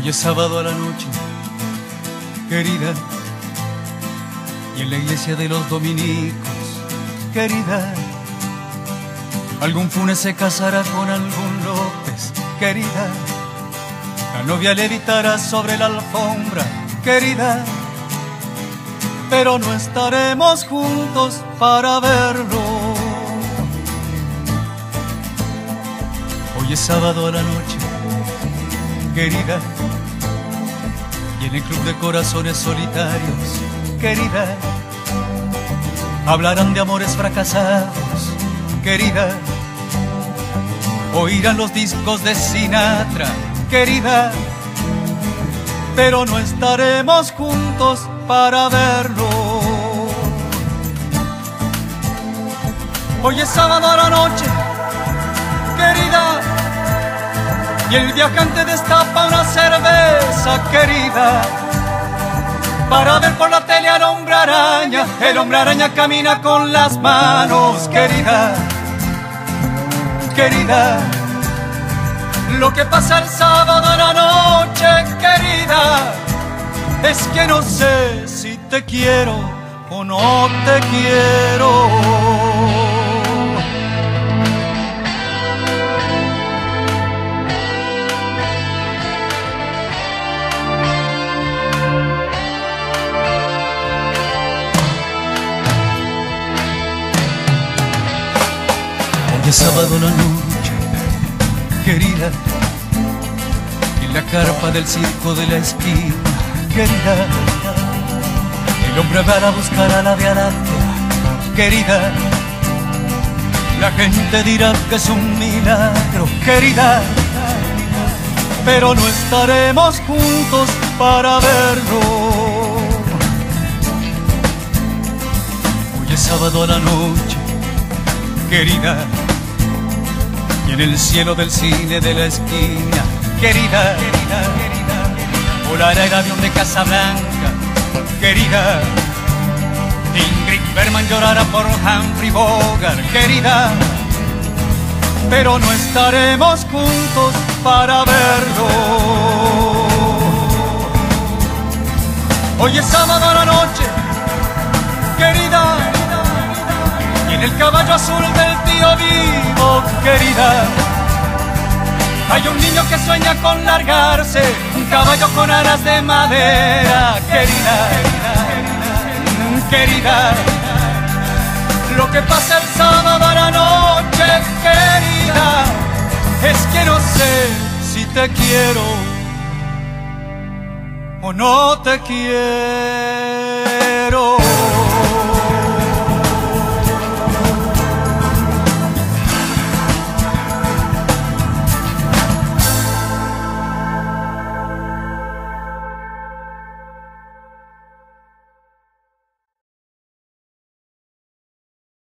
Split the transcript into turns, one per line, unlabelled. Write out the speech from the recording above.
Hoy es sábado a la noche, querida, y en la iglesia de los dominicos, querida, algún Funes se casará con algún López, querida, la novia levitará sobre la alfombra, querida, pero no estaremos juntos para verlo. Hoy es sábado a la noche, querida, y en el club de corazones solitarios, querida, hablarán de amores fracasados, querida, oirán los discos de Sinatra, querida, pero no estaremos juntos para verlo. Hoy es sábado a la noche, querida, y el viajante destapa una cerveza, querida, para ver por la tele al hombre araña. El hombre araña camina con las manos, querida, querida. Lo que pasa el sábado a la noche, querida, es que no sé si te quiero o no te quiero. Hoy es sábado la noche, querida, en la carpa del circo de la esquina, querida, el hombre va a buscar a la Vía Láctea, querida, la gente dirá que es un milagro, querida, pero no estaremos juntos para verlo. Hoy es sábado a la noche, querida, y en el cielo del cine de la esquina, querida, volará el avión de Casablanca, querida, Ingrid Bergman llorará por Humphrey Bogart, querida, pero no estaremos juntos para verlo. Hoy es sábado a la noche, querida, y en el caballo azul del tío Vivo, querida, hay un niño que sueña con largarse, un caballo con alas de madera, querida, querida. Lo que pasa el sábado a la noche, querida, es que no sé si te quiero o no te quiero.